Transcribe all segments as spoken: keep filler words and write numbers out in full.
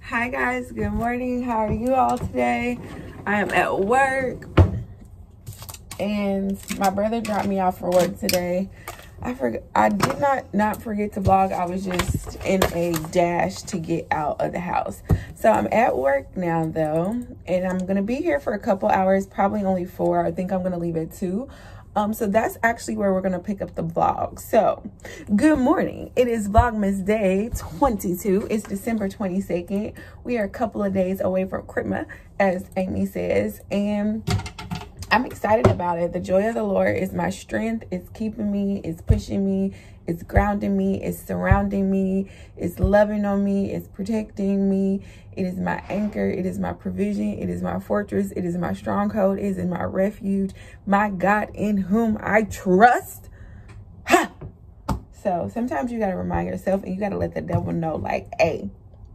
Hi guys, good morning. How are you all today? I am at work and my brother dropped me off for work today. I forgot I did not not forget to vlog. I was just in a dash to get out of the house. So I'm at work now though, and I'm gonna be here for a couple hours, probably only four. I think I'm gonna leave at two. Um, so that's actually where we're gonna pick up the vlog. So good morning. It is Vlogmas Day twenty-two. It's December twenty-second. We are a couple of days away from Christmas, as Amy says, and I'm excited about it. The joy of the Lord is my strength. It's keeping me, it's pushing me, it's grounding me, it's surrounding me, it's loving on me, it's protecting me. It is my anchor, it is my provision, it is my fortress, it is my stronghold, it is my refuge, my God in whom I trust. Ha! So sometimes you gotta remind yourself and you gotta let the devil know, like, hey,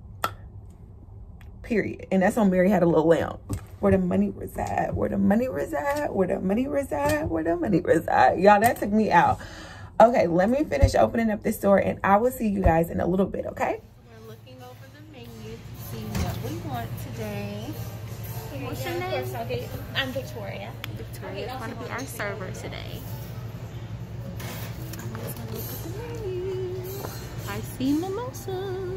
period. And that's when Mary had a little lamb. Where the money reside, where the money reside, where the money reside, where the money reside. Y'all, that took me out. Okay, let me finish opening up this store and I will see you guys in a little bit, okay? We're looking over the menu to see what we want today. What's your name? Of course, I'll get, I'm Victoria. Victoria's going to be our server today. Let's have a look at the menu. I see mimosas.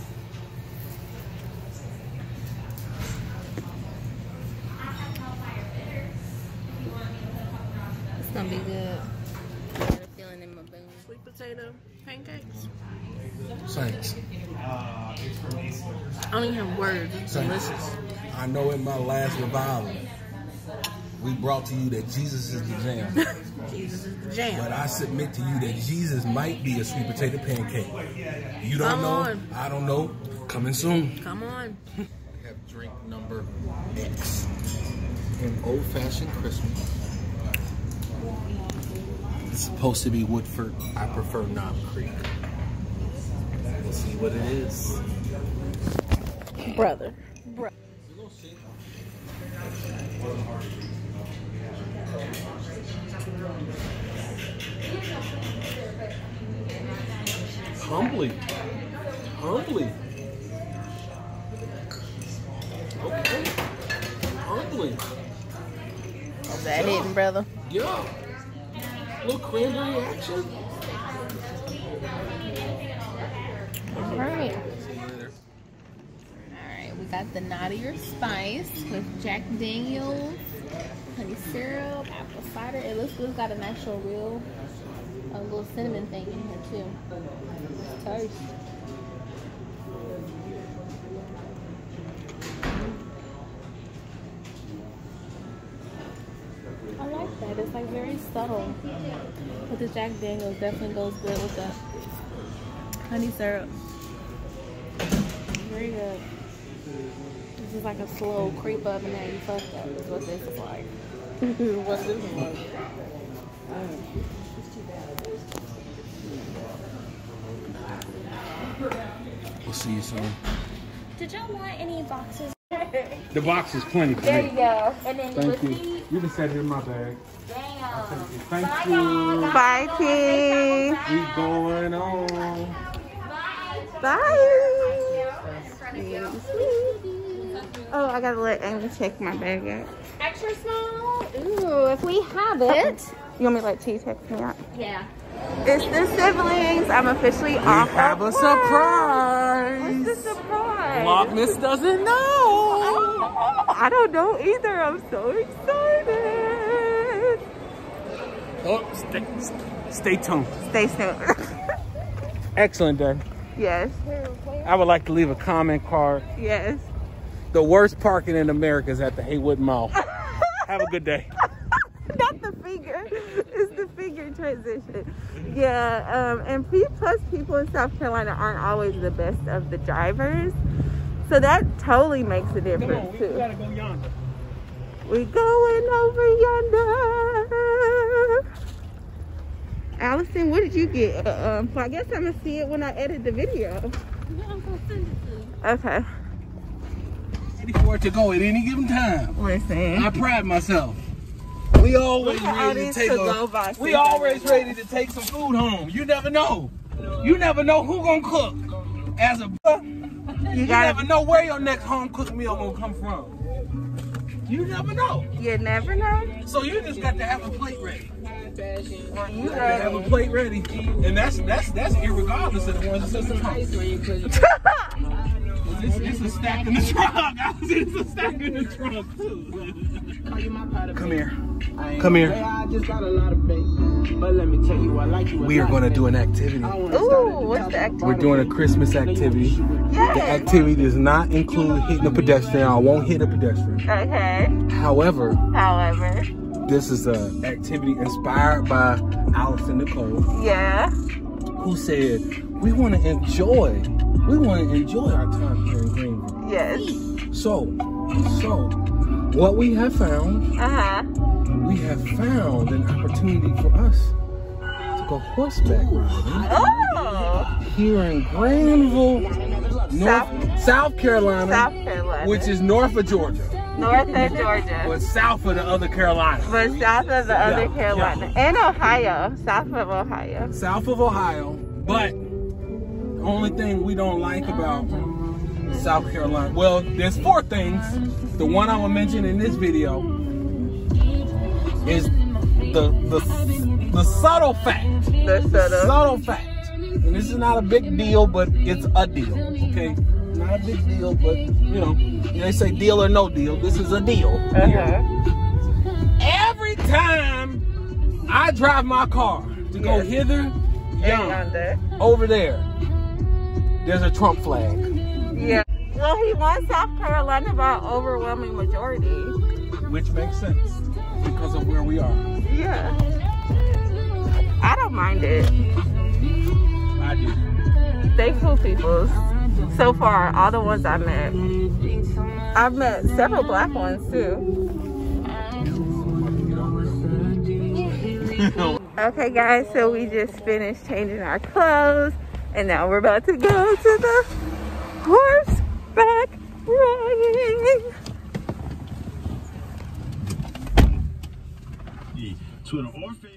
It's gonna be good. I got a feeling in my bones. Sweet potato pancakes. Saints. I don't even have words. It's Saints. delicious. I know in my last revival, we brought to you that Jesus is the jam. Jesus is the jam. But I submit to you that Jesus might be a sweet potato pancake. You don't Come know. on. I don't know. Coming soon. Come on. We have drink number X. An old-fashioned Christmas. It's supposed to be Woodford. I prefer Knob Creek. We'll see what it is. Brother. Bro Humbly. Humbly. Okay. Humbly. Is that yeah. it, brother? Yeah. A little cranberry action. All right. All right, we got the Naughtier Spice with Jack Daniels, honey syrup, apple cider. It looks good. It's got an actual real, a little cinnamon thing in here too. It's toast. I like that. It's like very subtle. But the Jack Daniels definitely goes good with the honey syrup. Very good. This is like a slow creep up and then you fuck up is what this is like. What this is like. We'll see you soon. Did y'all want any boxes? The box is plenty for There me. you go. And then Thank you you. see. You can set it in my bag. Damn. Thank Bye, you. y'all. Bye, T. We going on. Bye. Oh, I gotta let Amy check my bag out. Extra small? Ooh, if we have it. You want me to let T text me out? Yeah. It's the siblings. I'm officially off. We have of a work. surprise. What's the surprise? Vlogmas doesn't know. I don't know either. I'm so excited. Oh, stay, stay tuned. Stay tuned. Excellent day. Yes. I would like to leave a comment card. Yes. The worst parking in America is at the Haywood Mall. Have a good day. Not the finger. It's the finger transition. Yeah. Um, and P plus people in South Carolina aren't always the best of the drivers. So that totally makes a difference Come on, we too. gotta go yonder. We going over yonder. Allison, what did you get? Uh, um, well, I guess I'm gonna see it when I edit the video. Yeah, I'm gonna send it to you. Okay. Ready for it to go at any given time. Listen. I pride myself. We always Look at all ready to these take to-go a, boxes. we always ready to take some food home. You never know. You never know who gonna cook. As a You You gotta. never know where your next home cooked meal gonna come from. You never know. You never know. So you just got to have a plate ready. Well, you You got to have a ready? plate ready, and that's that's that's irregardless of the ones that's in the trunk. It's, it's a stack in the trunk. I was it's a stack in the trunk too. Come here. Come here. We are going to do an activity. Ooh, what's the activity? We're doing a Christmas activity. Yes. The activity does not include hitting a pedestrian. I won't hit a pedestrian. Okay. However, However. this is an activity inspired by Allison Nicole, Yeah. who said, we want to enjoy, we want to enjoy our time here in Greenville. Yes. So, so, what we have found, Uh-huh. we have found an opportunity for us to go horseback riding Oh. here in Granville, North, South- South Carolina, South Carolina. which is north of Georgia, North of Georgia. but south of the other Carolina. But south of the other Yeah, Carolina. And Ohio. South of Ohio. South of Ohio, but the only thing we don't like about South Carolina, well, there's four things. The one I will mention in this video is the the, the subtle fact. The subtle. Subtle fact. And this is not a big deal, but it's a deal, okay? Not a big deal, but, you know, they say deal or no deal. This is a deal. Uh-huh. Every time I drive my car to go Yes. hither, And yon, yonder. over there, there's a Trump flag. Yeah. Well, he won South Carolina by an overwhelming majority. Which makes sense because of where we are. Yeah. I don't mind it. I do. They cool people. So far, all the ones I met. I've met several black ones too. Okay guys, so we just finished changing our clothes and now we're about to go to the horseback riding. Twitter or Facebook.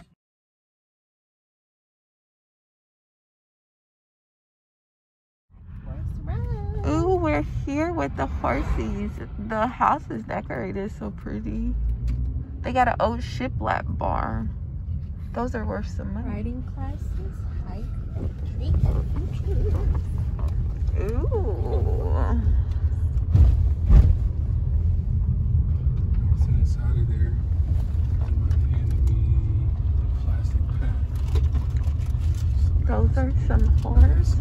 Ooh, we're here with the horses. The house is decorated so pretty. They got an old shiplap bar. Those are worth some money. Riding classes, hike, treat. Ooh. What's inside of there? You might hand me a plastic pack. Those are some horses.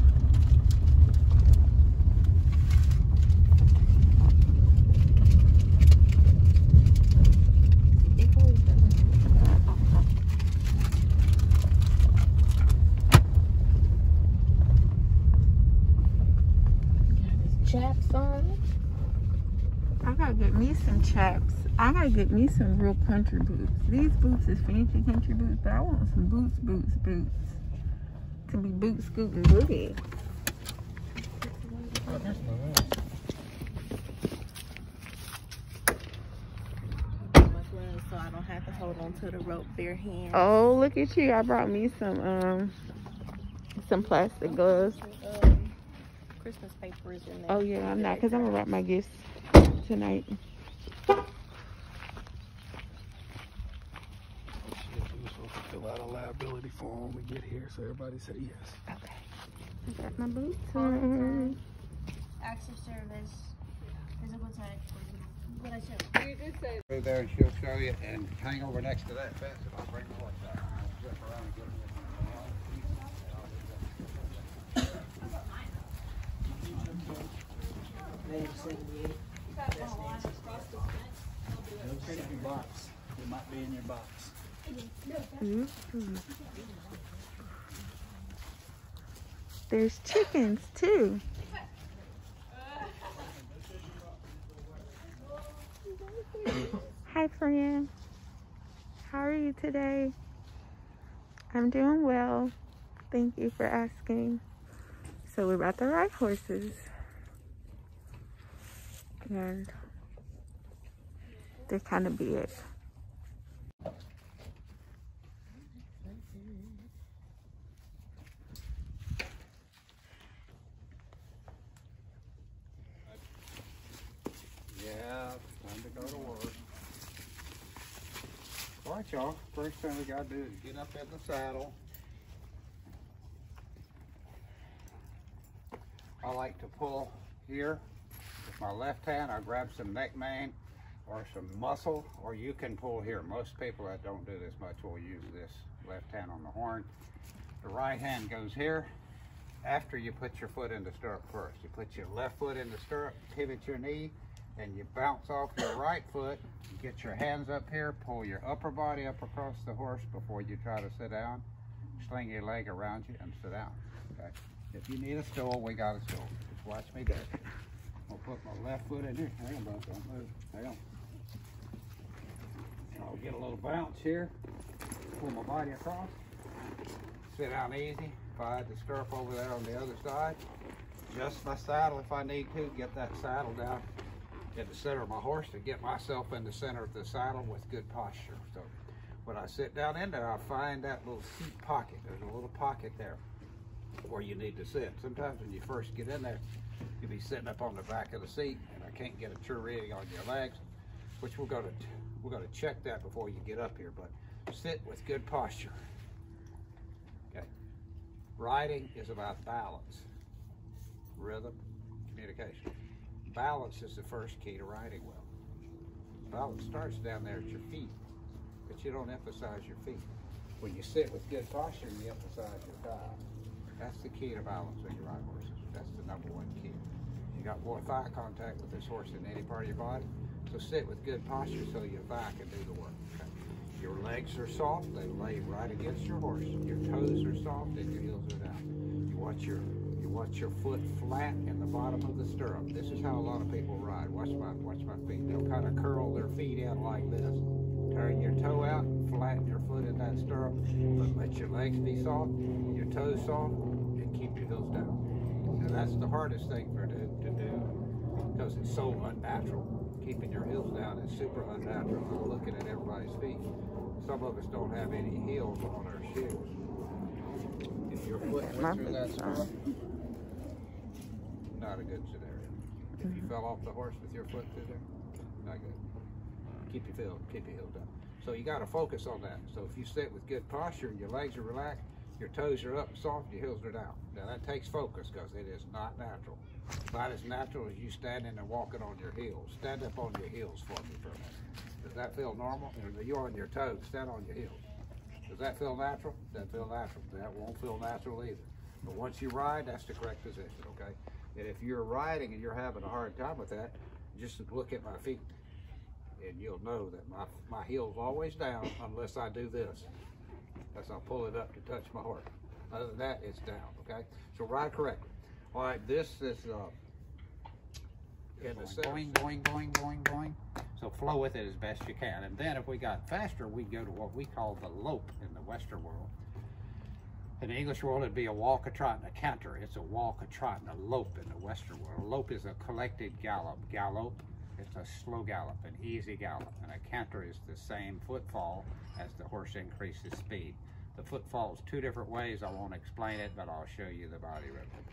Chaps on. I gotta get me some chaps. I gotta get me some real country boots. These boots is fancy country boots, but I want some boots, boots, boots. To be boot scooting booty. So I don't have to hold on to the rope bare hand. Oh, look at you. I brought me some um some plastic gloves. Um, Christmas papers in there. Oh yeah, I'm not, because I'm gonna wrap my gifts tonight. Fill out a liability form when we get here so everybody say yes. Okay. I got my boots on. Acts of service, physical touch, what I said. Through there and she'll show you and hang over next to that fence and I'll bring the horse out. I'll flip around and get them. Box. It might be in your box. Ooh. There's chickens too. Hi friend. How are you today? I'm doing well. Thank you for asking. So we're about to ride horses. And they're kind of big. Time to go to work. All right, y'all. First thing we gotta do is get up in the saddle. I like to pull here with my left hand. I grab some neck mane or some muscle, or you can pull here. Most people that don't do this much will use this left hand on the horn. The right hand goes here after you put your foot in the stirrup first. You put your left foot in the stirrup, pivot your knee, and you bounce off your right foot. You get your hands up here, pull your upper body up across the horse before you try to sit down. Sling your leg around you and sit down, okay? If you need a stool, we got a stool. Just watch me do it. I'll put my left foot in here. Hang on, bud, don't move. Hang on. I'll get a little bounce here. Pull my body across. Sit down easy. If I had the stirrup over there on the other side, adjust my saddle if I need to. Get that saddle down in the center of my horse to get myself in the center of the saddle with good posture. So when I sit down in there, I find that little seat pocket. There's a little pocket there where you need to sit. Sometimes when you first get in there, you'll be sitting up on the back of the seat and I can't get a true reading on your legs, which we're going to we're going to check that before you get up here, but sit with good posture. Okay. Riding is about balance, rhythm, communication. Balance is the first key to riding well. Balance starts down there at your feet, but you don't emphasize your feet. When you sit with good posture, you emphasize your thigh. That's the key to balance when you ride horses. That's the number one key. You got more thigh contact with this horse than any part of your body, so sit with good posture so your thigh can do the work. Okay? Your legs are soft, they lay right against your horse. Your toes are soft and your heels are down. You watch your you watch your foot flat in the bottom of the stirrup. This is how a lot of people ride. Watch my watch my feet. They'll kind of curl their feet in like this. Turn your toe out, flatten your foot in that stirrup, but let your legs be soft, your toes soft, and keep your heels down. And that's the hardest thing for to, to do because it's so unnatural. Keeping your heels down is super unnatural. I'm looking at everybody's feet. Some of us don't have any heels on our shoes. If your foot went through that stirrup, not a good scenario. If you fell off the horse with your foot through there, not good. Keep your heel, keep your heels down. So you got to focus on that. So if you sit with good posture and your legs are relaxed, your toes are up and soft, your heels are down. Now that takes focus because it is not natural. Not as natural as you standing and walking on your heels. Stand up on your heels for me for a minute. Does that feel normal? Or you're on your toes, stand on your heels. Does that feel natural? Doesn't feel natural. That won't feel natural either. But once you ride, that's the correct position, okay? And if you're riding and you're having a hard time with that, just look at my feet. And you'll know that my, my heel's always down unless I do this. That's I'll pull it up to touch my horse. Other than that, it's down, okay? So ride correctly. All right, this is uh, in the center. Going, going, going, going, going. So flow with it as best you can. And then if we got faster, we'd go to what we call the lope in the Western world. In the English world, it'd be a walk, a trot, and a canter. It's a walk, a trot, and a lope in the Western world. A lope is a collected gallop. Gallop, it's a slow gallop, an easy gallop. And a canter is the same footfall as the horse increases speed. The footfall is two different ways. I won't explain it, but I'll show you the body rhythm.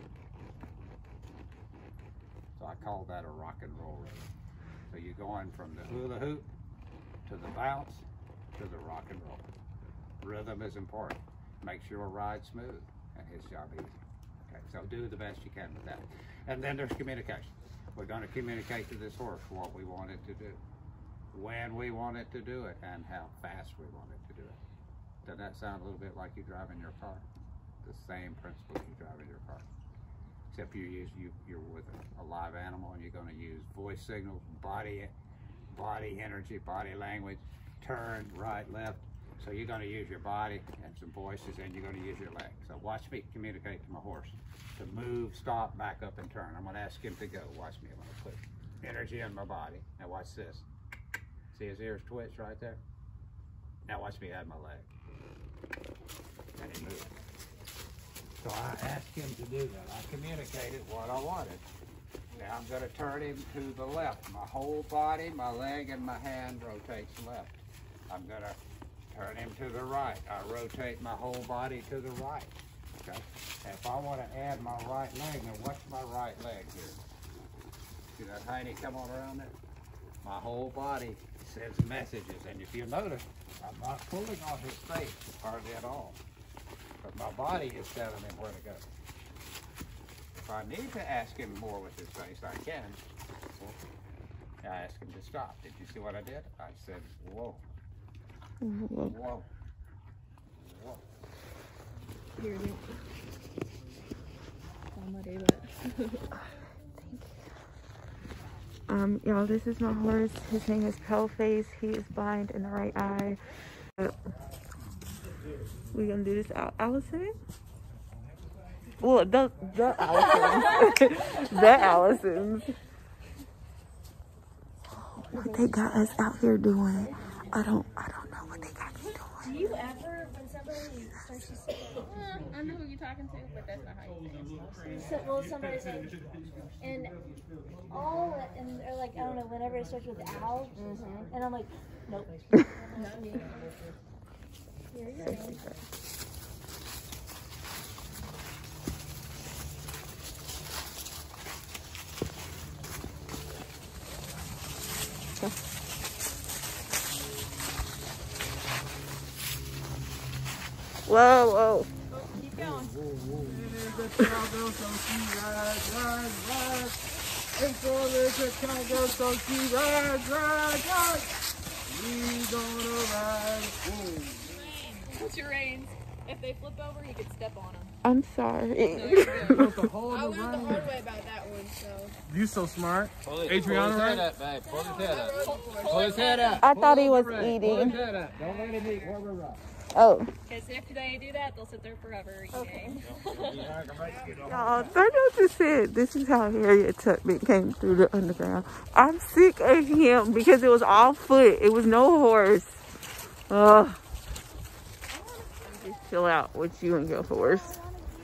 So I call that a rock and roll rhythm. So you're going from the hula hoop to the bounce to the rock and roll. Rhythm is important. Makes your ride smooth and his job easy. Okay, so do the best you can with that. And then there's communication. We're going to communicate to this horse what we want it to do, when we want it to do it, and how fast we want it to do it. Does that sound a little bit like you driving your car? The same principles you drive in your car. Except you use you you're with a, a live animal and you're going to use voice signals, body body energy, body language, turn, right, left. So you're going to use your body and some voices, and you're going to use your legs. So watch me communicate to my horse to move, stop, back up, and turn. I'm going to ask him to go. Watch me. I'm going to put energy in my body. Now watch this. See his ears twitch right there? Now watch me add my leg. And he moves. So I asked him to do that. I communicated what I wanted. Now I'm going to turn him to the left. My whole body, my leg, and my hand rotates left. I'm going to turn him to the right. I rotate my whole body to the right. Okay. If I want to add my right leg, now watch my right leg here. See that hiney come on around there? My whole body sends messages, and if you notice, I'm not pulling on his face hardly at all. But my body is telling him where to go. If I need to ask him more with his face, I can. I asked him to stop. Did you see what I did? I said, whoa. Whoa. Whoa. Whoa. Here, Nick. Somebody, but. Um, y'all, this is my horse. His name is Paleface. He is blind in the right eye. We're gonna do this out. Allison? Well, the, the Allison. The Allisons. What they got us out here doing, I don't, I don't know what they got me doing. Do you ever, when somebody starts to say, Uh, I know who you're talking to, but that's not how you say it. so, well, somebody said, and all, and they're like, I don't know, whenever it starts with Al, Mm-hmm. and I'm like, nope. Not me. Here you go. Whoa, whoa. Keep going. Cowgirl, so she rides, rides, rides. April is a cowgirl, so she rides, rides, rides. We gonna ride. Boom. What's your reins? If they flip over, you can step on them. I'm sorry. No, you're good. Supposed to hold I the learned the reins. hard way about that one, so. You so smart. Pull his, Adriana, pull his head right? up, babe. Pull his head up. Pull, Pull his head up. I Pull thought he up was the reins. Pull eating. his head up. Don't let him eat where we're right. Oh. Because if they do that, they'll sit there forever eating. Y'all, Sergio just said this is how Harriet Tubman came through the underground. I'm sick of him because it was all foot. It was no horse. Ugh. Just chill out with you and your horse.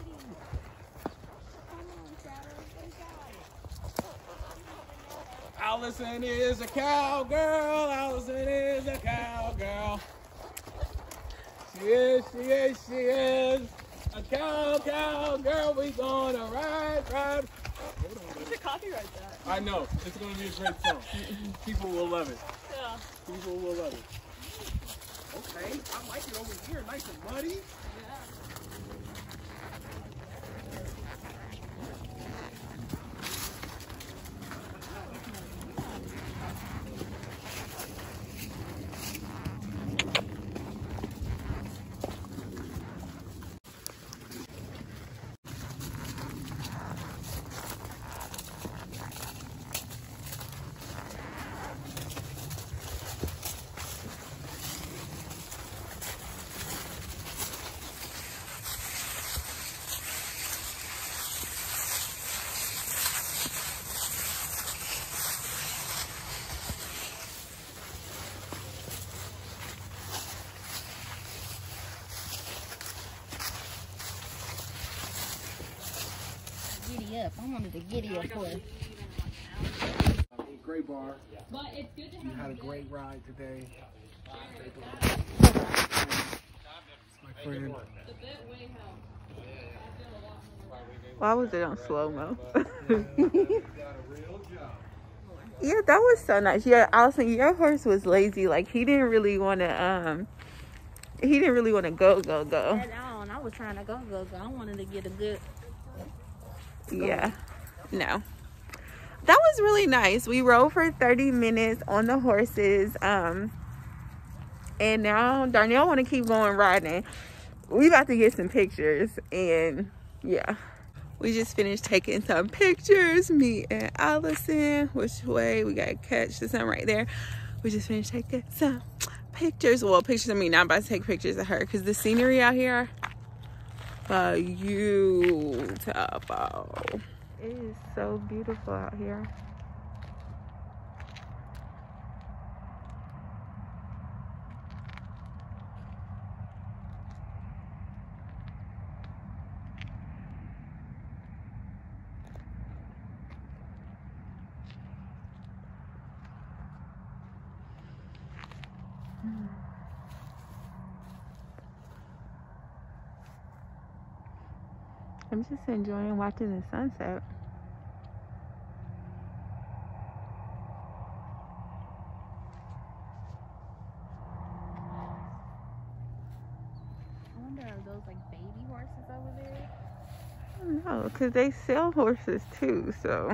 Allison is a cowgirl. Allison is a cowgirl. She is, she is, she is a cow, cow girl. We gonna ride, ride. You should copyright that. I know. It's gonna be a great song. People will love it. Yeah. People will love it. Okay, I like it over here, nice and muddy. Giddy up. I wanted to giddy up for it. Great bar. But it's good to You had a great ride today. My friend. Why was it on slow-mo? Yeah, that was so nice. Yeah, Allison, your horse was lazy. Like, he didn't really want to, um, he didn't really want to go, go, go. And on. I was trying to go, go, go. I wanted to get a good. Yeah, no. That was really nice. We rode for thirty minutes on the horses. Um, and now Darnell want to keep going riding. We about to get some pictures. And, yeah. We just finished taking some pictures, me and Allison. Which way? We got to catch the sun right there. We just finished taking some pictures. Well, pictures of me. Not about to take pictures of her because the scenery out here, uh, beautiful. It is so beautiful out here. I'm just enjoying watching the sunset. those like baby horses over there? No, because they sell horses too, so.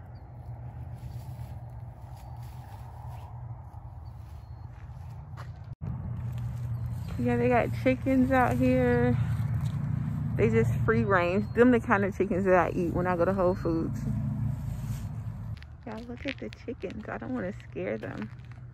Yeah, they got chickens out here. They just free range. Them the kind of chickens that I eat when I go to Whole Foods. Yeah, look at the chickens. I don't want to scare them.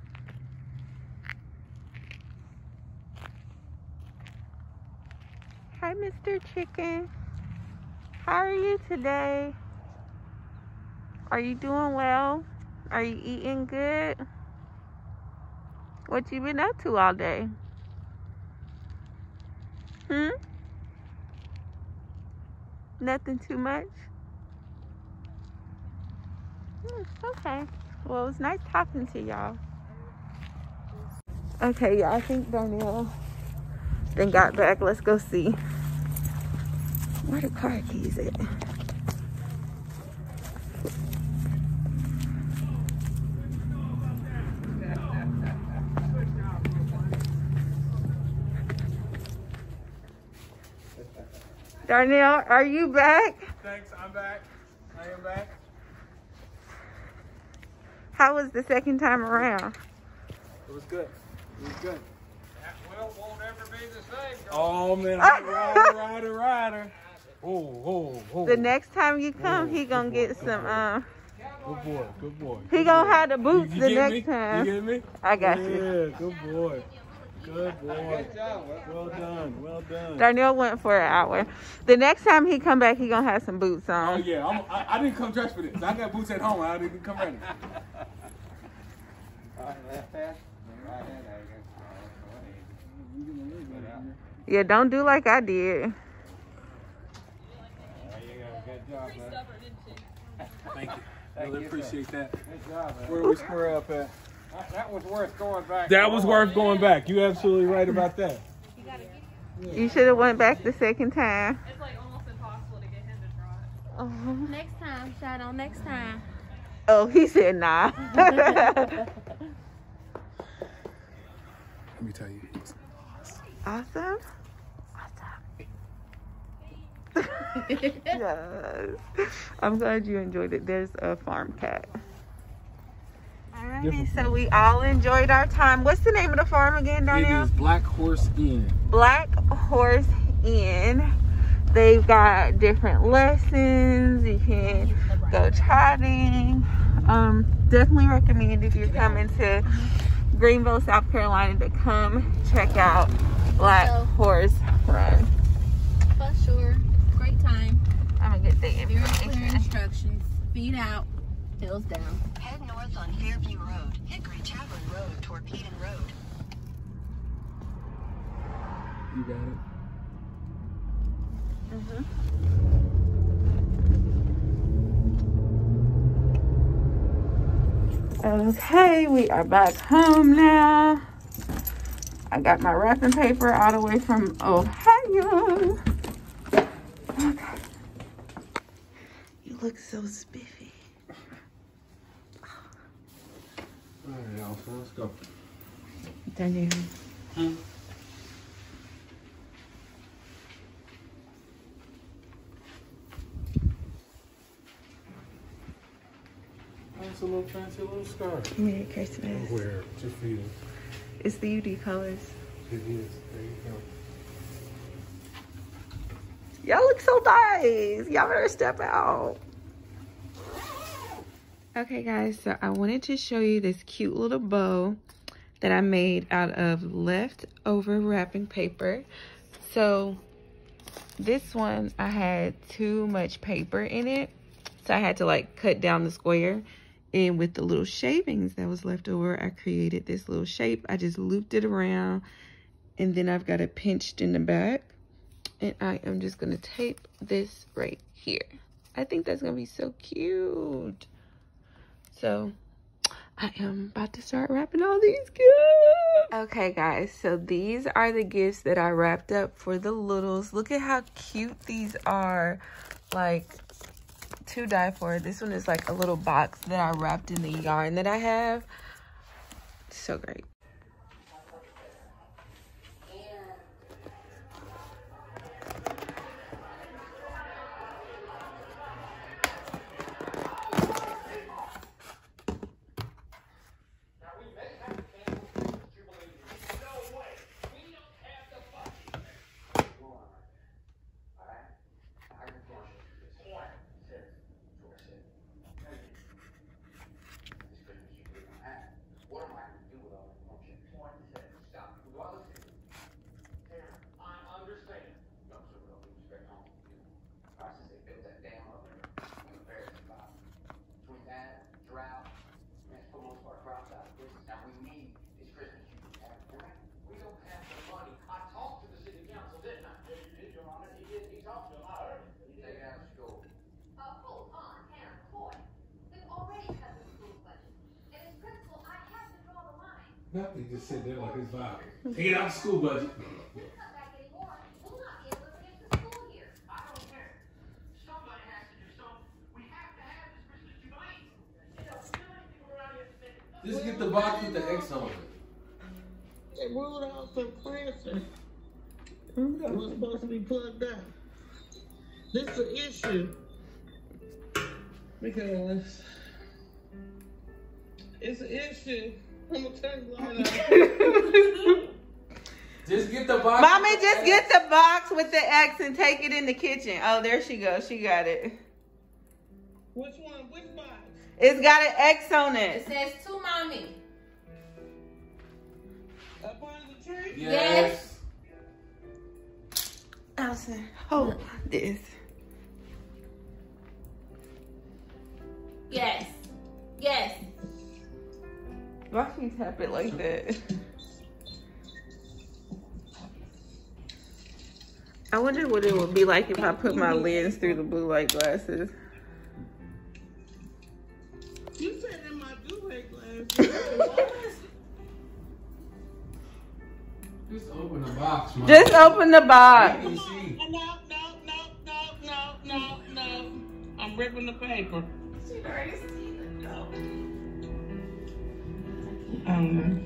Hi, Mister Chicken. How are you today? Are you doing well? Are you eating good? What you been up to all day? Hmm? Nothing too much? Hmm, okay. Well, it was nice talking to y'all. Okay, yeah, I think Darnell then got back. Let's go see. Where the car keys at? Darnell, are you back? Thanks, I'm back. I am back. How was the second time around? It was good. It was good. That well won't ever be the same, girl. Oh man, I'm a rider, rider, rider. Oh, oh, oh. The next time you come, Oh, he gonna good boy, get good some, boy. um, Good boy, good boy. he good gonna boy. have the boots You- you the get next me? time. You get me? I got yeah, you. Yeah, good boy. Good boy. Good job, Will. Well done, well done. Darnell went for an hour. The next time he come back, he gonna have some boots Oh on. yeah, I'm, I, I didn't come dressed for this. I got boots at home. I didn't come ready. Right, left hand. Right hand, there you go. Good out. Yeah, don't do like I did. There you go. Good job, man. Thank you. Thank Really you, appreciate that. Good job, man. Where we square up at? That, that was worth going back. That was worth going back. You absolutely right about that. You should have went back the second time. It's like almost impossible to get him to draw it. Oh, Next time, Shadow, next time. oh he said nah. Let me tell you. Awesome. Awesome. Yes. I'm glad you enjoyed it. There's a farm cat. Alrighty, so we all enjoyed our time. What's the name of the farm again, It Darnell? is Black Horse Inn. Black Horse Inn. They've got different lessons. You can go trotting. Um, definitely recommend if you're coming to Greenville, South Carolina, to come check out Black So- Horse Run. For sure. Great time. I'm gonna get the Very clear information. instructions. Feet out, heels down. Head north on Fairview Road, Hickory Tavern Road, Torpedo Road. You got it. Okay, we are back home now. I got my wrapping paper all the way from Ohio. Okay. You look so spiffy. All right, y'all. So let's go. Daniel. Hmm? That's a little fancy little scarf. Merry Christmas. Wear it just for you. It's the U D colors. It is. There you go. Y'all look so nice. Y'all better step out. Okay, guys, so I wanted to show you this cute little bow that I made out of leftover wrapping paper. So this one, I had too much paper in it, so I had to like cut down the square. And with the little shavings that was left over, I created this little shape. I just looped it around, and then I've got it pinched in the back. And I am just gonna tape this right here. I think that's gonna be so cute. So I am about to start wrapping all these gifts. Okay, guys, so these are the gifts that I wrapped up for the littles. Look at how cute these are. Like, to die for. This one is like a little box that I wrapped in the yarn that I have. So great. Nothing, just sit there like it's vibe. Take it out of school budget. Just get the box with the X on it. They ruled out some cancer. That was supposed to be plugged out. This is an issue. Because it's an issue. I'm gonna turn the light off. Just get the box. Mommy, just get the box with the X and take it in the kitchen. Oh, there she goes. She got it. Which one? Which box? It's got an X on It it. says to mommy. Up under the tree? Yes. Allison, hold this. Yes. Yes. Why can you tap it like that? I wonder what it would be like if I put my lens through the blue light glasses. You said in my blue light glasses. Just open the box, man. Just open the box. No, no, no, no, no, no, no, no. I'm ripping the paper. She'd already seen it though. Um,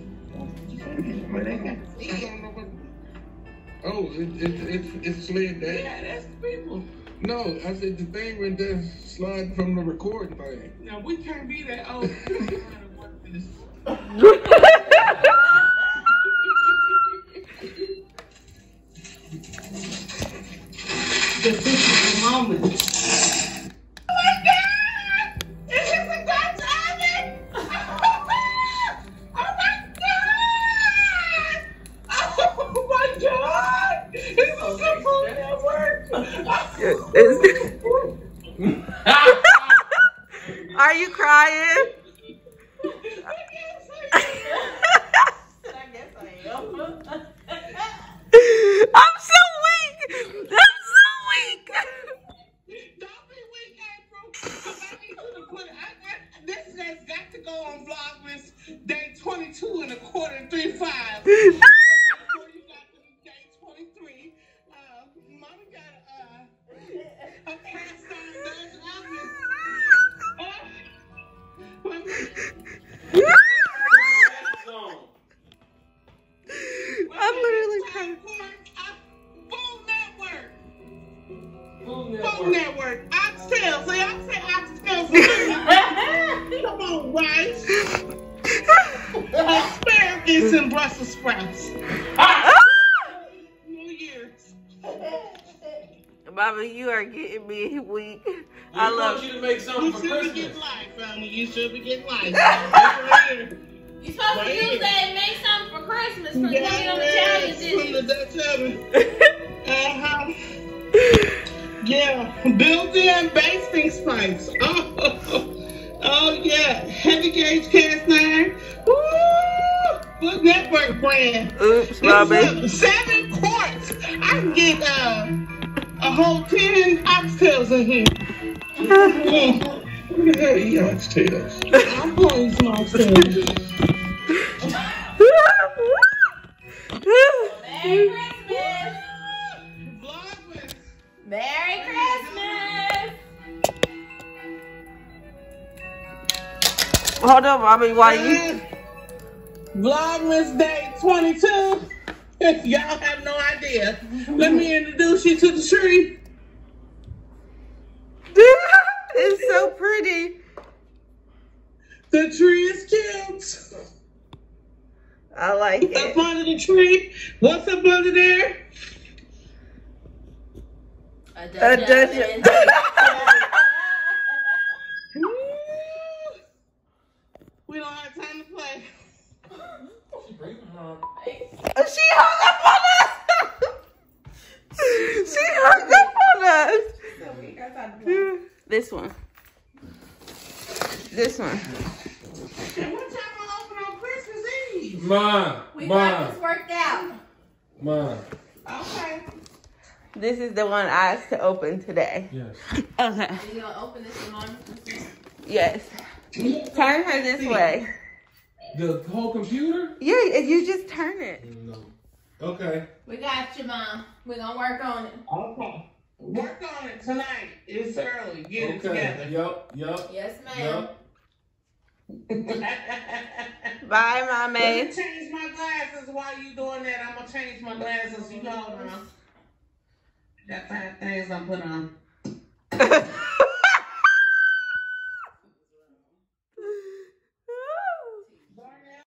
Oh, it, it, it, it slid down. yeah, that's the people. No, I said the thing went down, slide from the recording thing. Now, we can't be that old. This is the moment. Oh my God! It is a good timing! Oh my God! Oh my God! This is the Food Network! Are you crying? I'm so weak. I'm so weak. Don't be weak, April. 'Cause I need you to put it. I, I, this has got to go on Vlogmas day twenty-two and a quarter and three five. Before you got to day twenty-three, uh, Mama got uh, a cast iron Dodge oven. Uh, let me- I'm literally crying. Food Network. Food Food Network. Network. Oxtail. See, I say oxtail. Come on, rice. Asparagus and Brussels sprouts. New Year's. Mama, you are getting me weak. I I want love you to make something You for should be Christmas. getting life, family. You should be getting life. Right here. You supposed to use that and make something for Christmas from the Yes, on the challenge, from didn't the you? Dutch oven. Uh-huh. Yeah, built-in basting spice. Oh, oh yeah, heavy gauge cast iron. Woo! Food Network brand. Oops, Bobby. It's, uh, seven quarts. I can get uh, a whole ten oxtails in here. Mm. Look at that, eat oxtails. I'm pulling some oxtails. Merry Christmas! Vlogmas. Merry Christmas! Hold on, Bobby. Why you? Vlogmas Day twenty-two. Y'all have no idea. Let me introduce you to the tree. It's so pretty. The tree is cute. I like Up it. under the tree. What's up under there? A A Dutch Dutch- Woo. We don't have time to play. She hung up on us. She hung up on us. This one. This one. And what time I open on Christmas Eve? Mom, We mom, got this worked out. mom. Okay. This is the one I asked to open today. Yes. Okay. Are you gonna open this one on? Yes. Turn her this way. The whole computer? Yeah, if you just turn it. No. Okay. We got you, Mom. We're gonna work on it. Okay. Work on it tonight. It's early. Get it Okay. together. Yup, yup. Yes, ma'am. Yup. Bye, Let Mommy. me change my glasses while you doing that. I'm gonna change my glasses. You hold on. Got five things I'm put on.